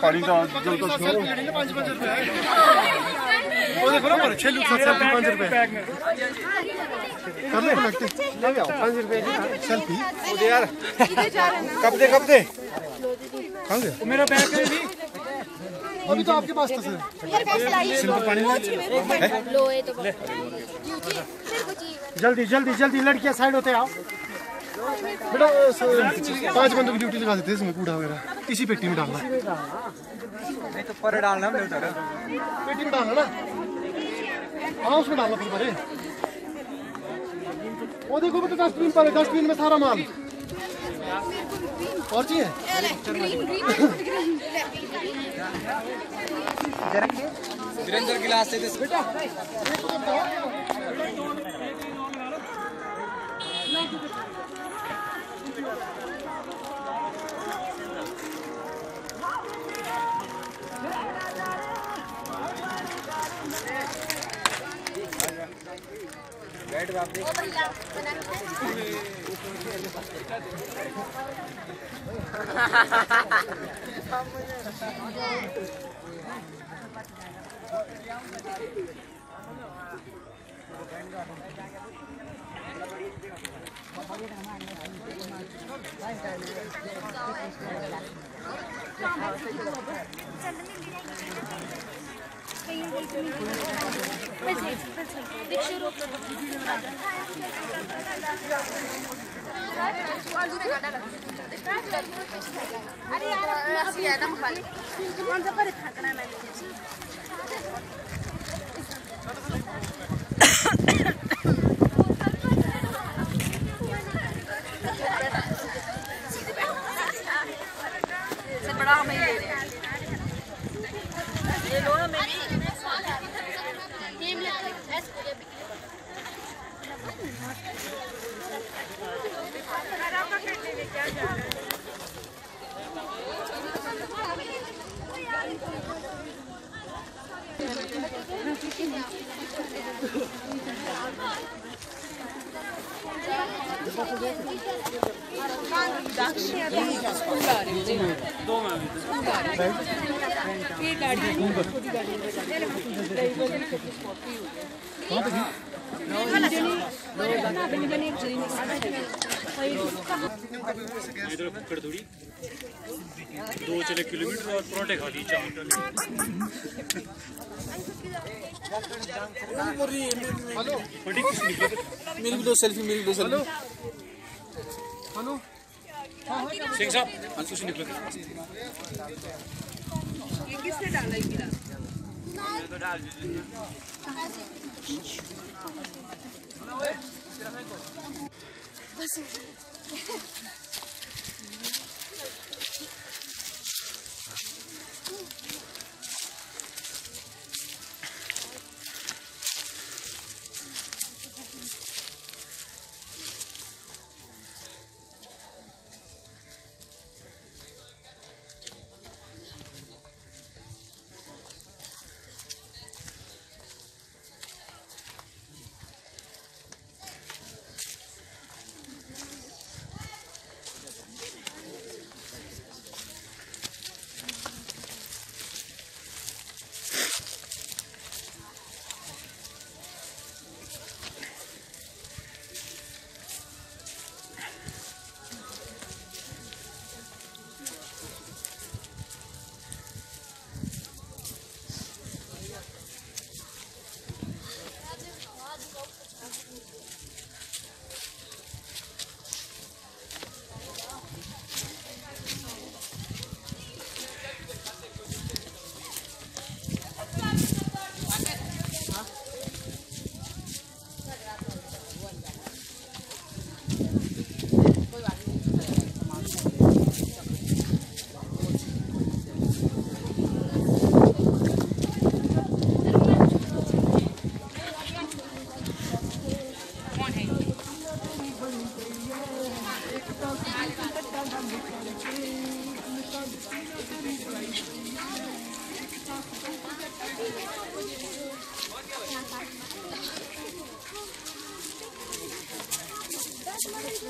पानी का जो तो 5 रुपए वो देखो ना पर 6 लोग 5 रुपए कर ले लगते ले आओ 5 रुपए सेल्फी ओ दे यार कब दे कहां गए मेरा बैग है भी अभी तो आपके पास था सर सिर्फ पानी लो ये तो जल्दी लड़कियां साइड होते आओ बेटा 5 बंदों की ड्यूटी लगा देते हैं इसमें कूड़ा वगैरह इसी पेटी में डालना नहीं तो पर डालना हमने उधर पेटी में डालना ना हाँ उसमें डालना फिर परे वो देखो बेटा डस्टबिन पर डस्टबिन में सारा माल और चाहिए वीरेंद्र गिलास दे बेटा बैठ आप देख अरे यार ना खाली कौन सा पर खतना है से बड़ा हमें ले ले ये लो ना मैं दो चले किलोमीटर और परोठे खा ली हेलो मेरी भी दो सेल्फी हेलो सिंह साहब अंशु से निकलो ये किसने डाला ये गिलास मैं तो डाल दीजिए बस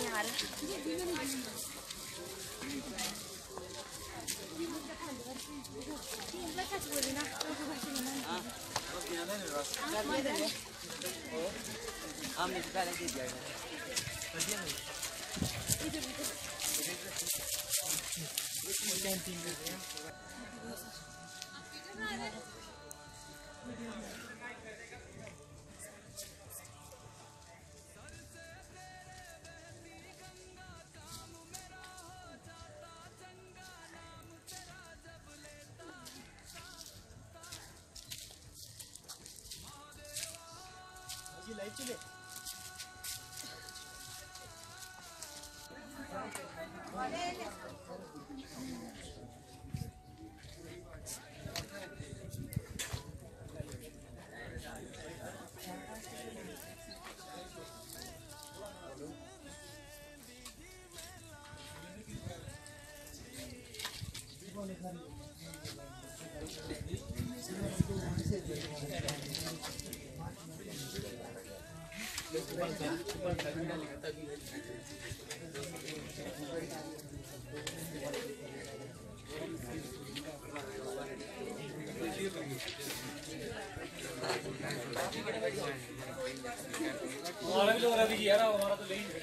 यार हमारा भी लोग रवि जी है ना, हमारा तो नहीं।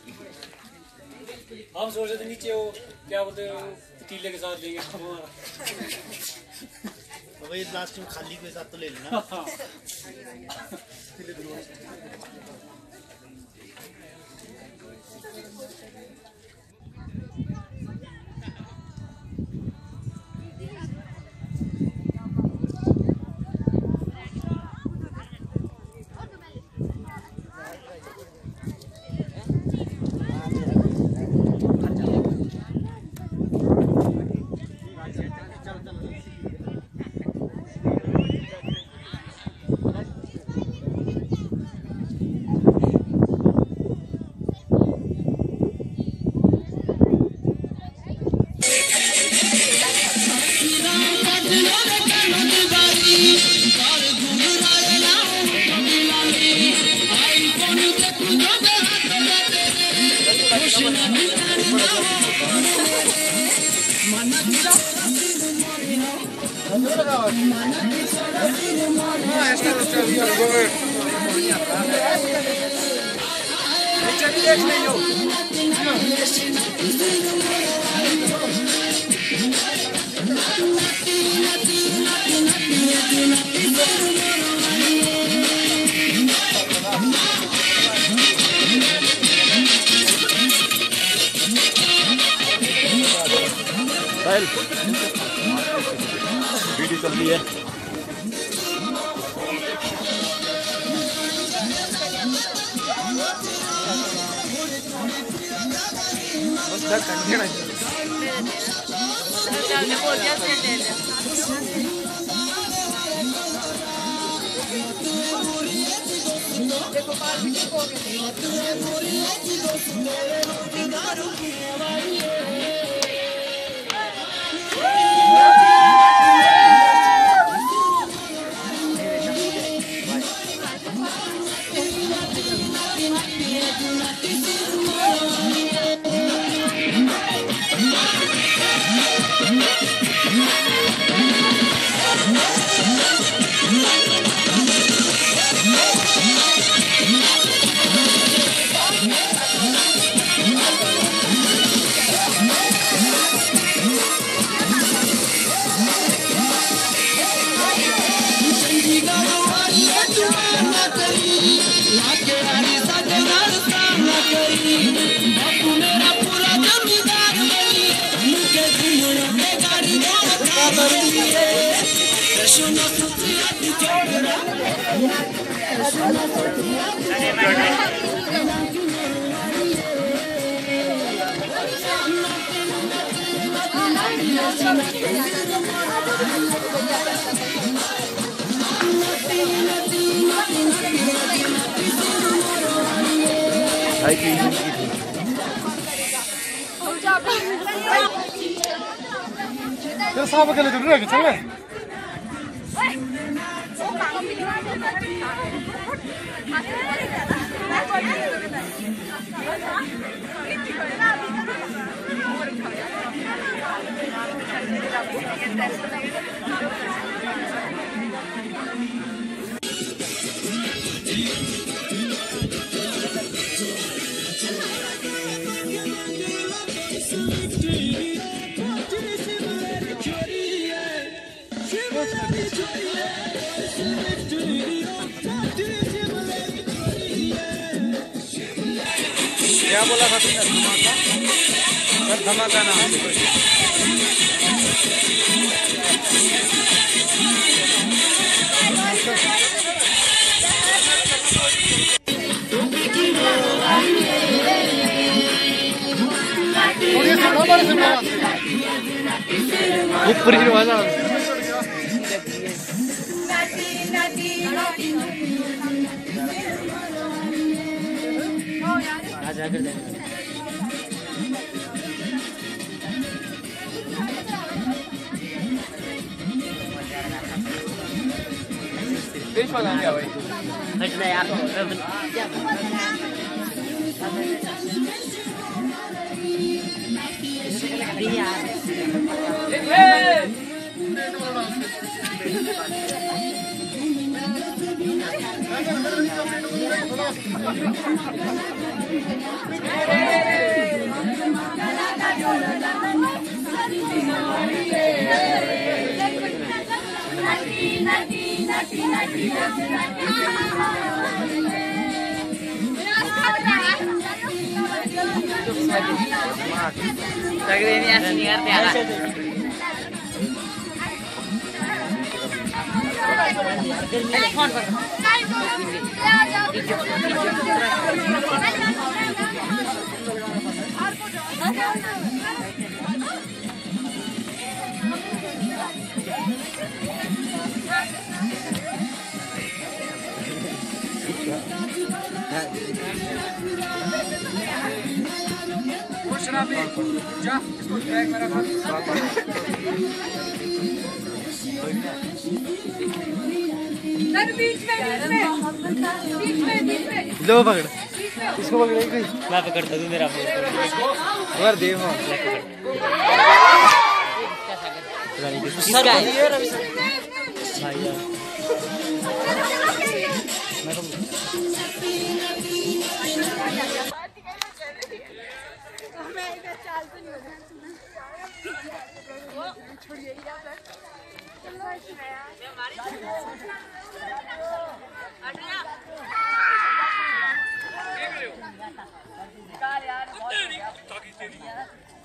हम सोच रहे थे नीचे वो क्या बोलते हैं पतीले के साथ लेंगे हमारा। तो भाई लास्ट में खाली के साथ तो ले लेना। वीडियो चल रही है। तेरा साफ अकेले जरूर है चल ले क्या बोला था तुमने? धमाका ना ऊपर ही वाला ini asli ngerti ya lah. जा इसको बैग में रखा बीच में लो पकड़ इसको पकड़ एक मैं पकड़ता हूँ मेरा और दे हो यार